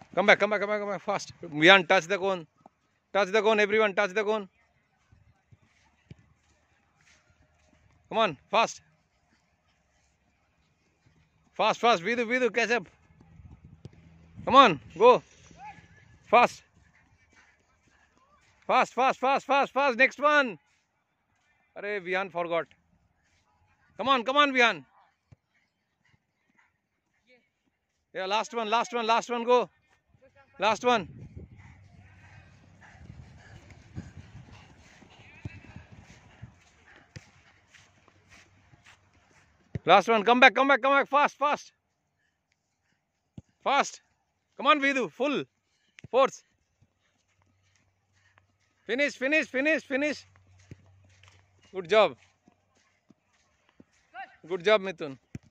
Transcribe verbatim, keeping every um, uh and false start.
Come back, come back, come back, come back, fast. Vian, touch the cone. Touch the cone, everyone, touch the cone. Come on, fast. Fast, fast, Vidu, Vidu, catch up. Come on, go. Fast. Fast, fast, fast, fast, fast. Next one. Arey, Vian forgot. Come on, come on, Vian. Yeah, last one, last one, last one, go. Last one. Last one, come back, come back, come back, fast, fast. Fast. Come on, Vidu, full force. Finish, finish, finish, finish. Good job. Good job, Mithun.